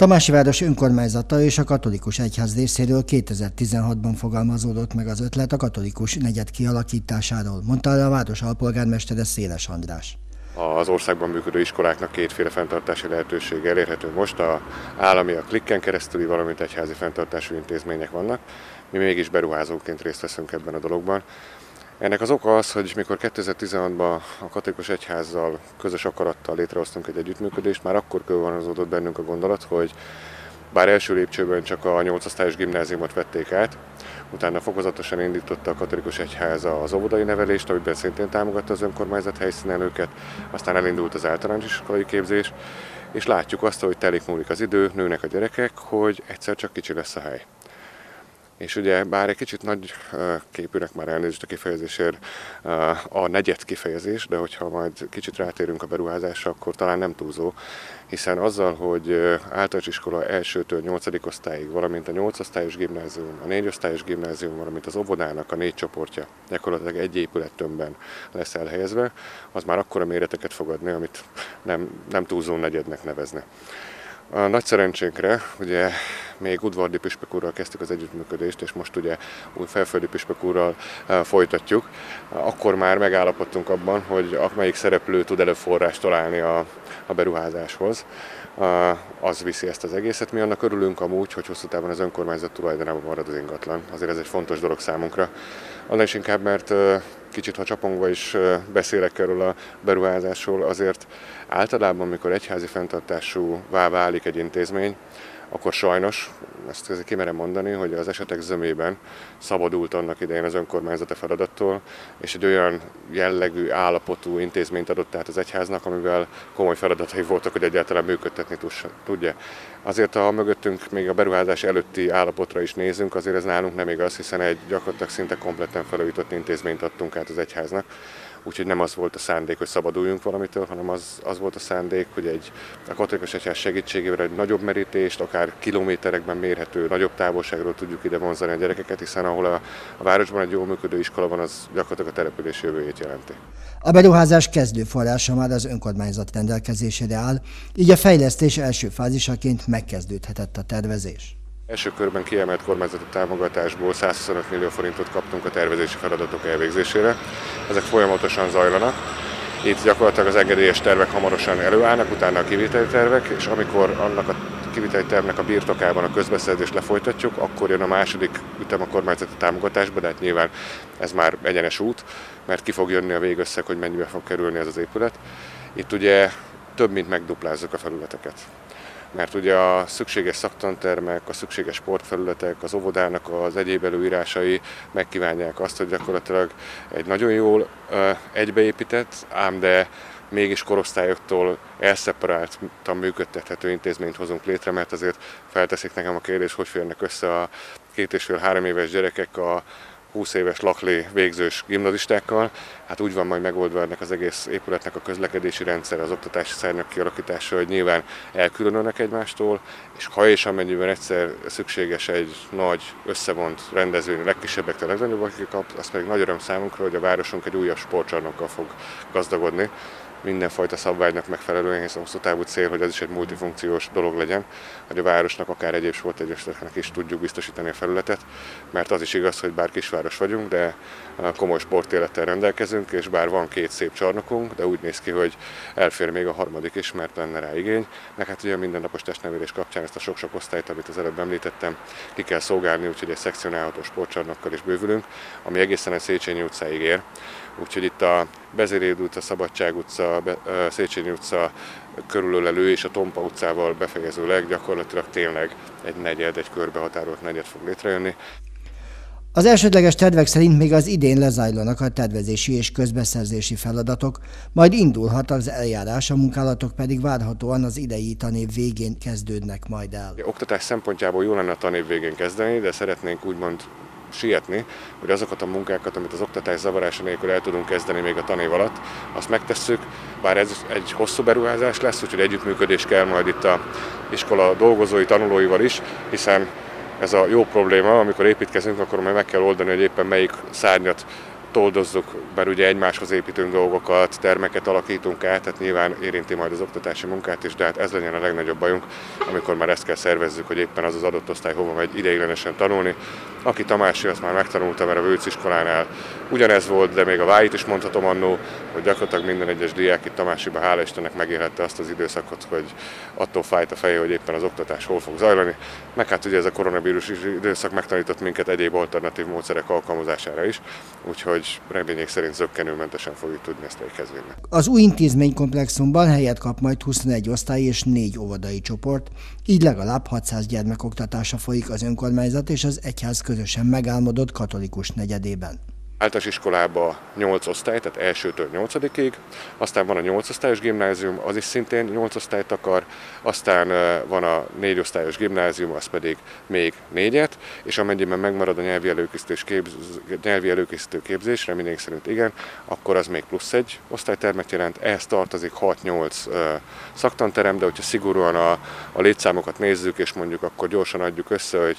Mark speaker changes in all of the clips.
Speaker 1: Tamásiváros önkormányzata és a katolikus egyház részéről 2016-ban fogalmazódott meg az ötlet a katolikus negyed kialakításáról, mondta a város alpolgármestere Széles András.
Speaker 2: Az országban működő iskoláknak kétféle fenntartási lehetőség elérhető most, a állami, a klikken keresztüli, valamint egyházi fenntartású intézmények vannak. Mi mégis beruházóként részt veszünk ebben a dologban. Ennek az oka az, hogy mikor 2016-ban a katolikus egyházzal közös akarattal létrehoztunk egy együttműködést, már akkor körvonalazódott bennünk a gondolat, hogy bár első lépcsőben csak a 8 osztályos gimnáziumot vették át, utána fokozatosan indította a katolikus egyház az óvodai nevelést, amiben szintén támogatta az önkormányzat helyszínen őket, aztán elindult az általános iskolai képzés, és látjuk azt, hogy telik múlik az idő, nőnek a gyerekek, hogy egyszer csak kicsi lesz a hely. És ugye bár egy kicsit nagy képűnek már elnézést a kifejezésért a negyed kifejezés, de hogyha majd kicsit rátérünk a beruházásra, akkor talán nem túlzó, hiszen azzal, hogy általános iskola 1-től 8. osztályig, valamint a 8 osztályos gimnázium, a 4 osztályos gimnázium, valamint az óvodának a 4 csoportja gyakorlatilag egy épülettömbben lesz elhelyezve, az már akkora méreteket fog adni, amit nem túlzó negyednek nevezne. A nagy szerencsénkre ugye még Udvardi püspök úrral kezdtük az együttműködést, és most ugye új felföldi püspök úrral folytatjuk. Akkor már megállapodtunk abban, hogy melyik szereplő tud előbb forrást találni a beruházáshoz. Az viszi ezt az egészet. Mi annak örülünk amúgy, hogy hosszú távon az önkormányzat tulajdonában marad az ingatlan. Azért ez egy fontos dolog számunkra. Annál is inkább, mert kicsit ha csapongva is beszélek erről a beruházásról, azért általában, amikor egyházi fenntartásúvá válik egy intézmény, akkor sajnos, ezt kimerem mondani, hogy az esetek zömében szabadult annak idején az önkormányzat a feladattól, és egy olyan jellegű, állapotú intézményt adott át az egyháznak, amivel komoly feladatai voltak, hogy egyáltalán működtetni tudja. Azért, ha mögöttünk még a beruházás előtti állapotra is nézünk, azért ez nálunk nem igaz, hiszen egy gyakorlatilag szinte kompletten felújított intézményt adtunk át az egyháznak. Úgyhogy nem az volt a szándék, hogy szabaduljunk valamitől, hanem az volt a szándék, hogy a katolikus egyház segítségével egy nagyobb merítést, akár kilométerekben mérhető, nagyobb távolságról tudjuk ide vonzani a gyerekeket, hiszen ahol a városban egy jól működő iskola van, az gyakorlatilag a település jövőjét jelenti.
Speaker 1: A beruházás kezdő forrása már az önkormányzat rendelkezésére áll, így a fejlesztés első fázisaként megkezdődhetett a tervezés.
Speaker 2: Első körben kiemelt kormányzati támogatásból 125 millió forintot kaptunk a tervezési feladatok elvégzésére. Ezek folyamatosan zajlanak. Itt gyakorlatilag az engedélyes tervek hamarosan előállnak, utána a kiviteli tervek, és amikor annak a kiviteli tervnek a birtokában a közbeszerzést lefolytatjuk, akkor jön a második ütem a kormányzati támogatásba, de hát nyilván ez már egyenes út, mert ki fog jönni a végösszeg, hogy mennyibe fog kerülni ez az épület. Itt ugye több mint megduplázzuk a felületeket. Mert ugye a szükséges szaktantermek, a szükséges sportfelületek, az óvodának az egyéb előírásai megkívánják azt, hogy gyakorlatilag egy nagyon jól egybeépített, ám de mégis korosztályoktól elszeparáltan működtethető intézményt hozunk létre, mert azért felteszik nekem a kérdést, hogy férnek össze a 2,5-3 éves gyerekek a 20 éves lakli végzős gimnazistákkal. Hát úgy van majd megoldva ennek az egész épületnek a közlekedési rendszer, az oktatási szárnyak kialakítása, hogy nyilván elkülönülnek egymástól, és ha és amennyiben egyszer szükséges egy nagy összevont rendezvény, legkisebbektől a legnagyobbakig kap, az pedig nagy öröm számunkra, hogy a városunk egy újabb sportcsarnokkal fog gazdagodni. Mindenfajta szabványnak megfelelően, hiszen hosszú távú cél, hogy ez is egy multifunkciós dolog legyen, hogy a városnak, akár egyéb sportegyesületeknek is tudjuk biztosítani a felületet, mert az is igaz, hogy bár kisváros vagyunk, de komoly sportélettel rendelkezünk, és bár van 2 szép csarnokunk, de úgy néz ki, hogy elfér még a harmadik is, mert lenne rá igény. Meg hát ugye a mindennapos testnevelés kapcsán ezt a sok-sok osztályt, amit az előbb említettem, ki kell szolgálni, úgyhogy egy szekcionálható sportcsarnokkal is bővülünk, ami egészen a Széchenyi utcáig ér. Úgyhogy itt a Bezeréd utca, Szabadság utca, Széchenyi utca körülölelő és a Tompa utcával befejezőleg gyakorlatilag tényleg egy körbehatárolt negyed fog létrejönni.
Speaker 1: Az elsődleges tervek szerint még az idén lezajlanak a tervezési és közbeszerzési feladatok, majd indulhat az eljárás, a munkálatok pedig várhatóan az idei tanév végén kezdődnek majd el.
Speaker 2: Oktatás szempontjából jó lenne a tanév végén kezdeni, de szeretnénk úgymond sietni, hogy azokat a munkákat, amit az oktatás zavarása nélkül el tudunk kezdeni még a tanév alatt, azt megtesszük, bár ez egy hosszú beruházás lesz, úgyhogy együttműködés kell majd itt az iskola dolgozói, tanulóival is, hiszen ez a jó probléma, amikor építkezünk, akkor majd meg kell oldani, hogy éppen melyik szárnyat toldozzuk, mert ugye egymáshoz építünk dolgokat, termeket alakítunk át, tehát nyilván érinti majd az oktatási munkát is, de hát ez legyen a legnagyobb bajunk, amikor már ezt kell szervezzük, hogy éppen az adott osztály hova megy ideiglenesen tanulni. Aki Tamási, azt már megtanulta, mert a Vőc iskolánál ugyanez volt, de még a Vájit is mondhatom annó, hogy gyakorlatilag minden egyes diák itt Tamásiba, hála Istennek megélhette azt az időszakot, hogy attól fájt a feje, hogy éppen az oktatás hol fog zajlani. Meg hát ugye ez a koronavírus időszak megtanított minket egyéb alternatív módszerek alkalmazására is, úgyhogy remények szerint zökkenőmentesen fogjuk tudni ezt véghez vinni.
Speaker 1: Az új intézménykomplexumban helyet kap majd 21 osztály és 4 óvodai csoport, így legalább 600 gyermek oktatása folyik az önkormányzat és az egyház közösen megálmodott katolikus negyedében.
Speaker 2: Általános iskolában 8 osztály, tehát 1-től 8-ig, aztán van a 8 osztályos gimnázium, az is szintén 8 osztályt akar, aztán van a 4 osztályos gimnázium, az pedig még 4-et, és amennyiben megmarad a nyelvi előkészítő képzés, reményénk szerint igen, akkor az még plusz egy osztálytermet jelent, ehhez tartozik 6-8 szaktanterem, de hogyha szigorúan a létszámokat nézzük, és mondjuk akkor gyorsan adjuk össze, hogy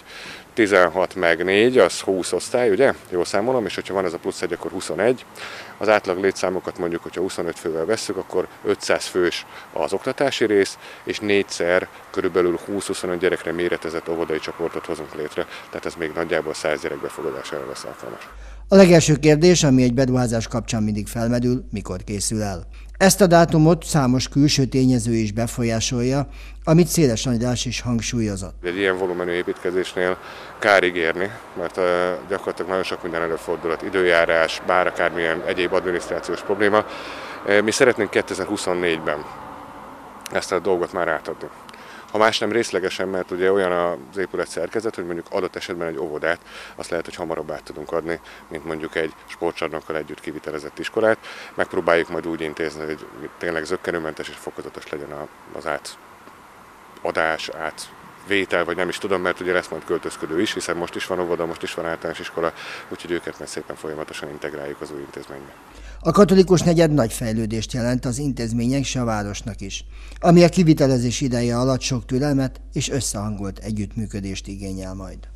Speaker 2: 16 meg 4, az 20 osztály, ugye? Jól számolom, és hogyha van ez a plusz 1, akkor 21. Az átlag létszámokat mondjuk, hogyha 25 fővel vesszük, akkor 500 fős az oktatási rész, és 4-szer körülbelül 20-25 gyerekre méretezett óvodai csoportot hozunk létre, tehát ez még nagyjából 100 gyerek befogadására lesz alkalmas.
Speaker 1: A legelső kérdés, ami egy beruházás kapcsán mindig felmerül, mikor készül el. Ezt a dátumot számos külső tényező is befolyásolja, amit Széles András is hangsúlyozott.
Speaker 2: Egy ilyen volumenű építkezésnél kár ígérni, mert gyakorlatilag nagyon sok minden előfordulhat, időjárás, bár akármilyen egyéb adminisztrációs probléma. Mi szeretnénk 2024-ben ezt a dolgot már átadni. Ha más nem részlegesen, mert ugye olyan az épület szerkezet, hogy mondjuk adott esetben egy óvodát, azt lehet, hogy hamarabb át tudunk adni, mint mondjuk egy sportcsarnokkal együtt kivitelezett iskolát. Megpróbáljuk majd úgy intézni, hogy tényleg zökkenőmentes és fokozatos legyen az átadás, átvétel, vagy nem is tudom, mert ugye lesz majd költözködő is, hiszen most is van óvoda, most is van általános iskola, úgyhogy őket majd szépen folyamatosan integráljuk az új intézménybe.
Speaker 1: A katolikus negyed nagy fejlődést jelent az intézmények és a városnak is, ami a kivitelezés ideje alatt sok türelmet és összehangolt együttműködést igényel majd.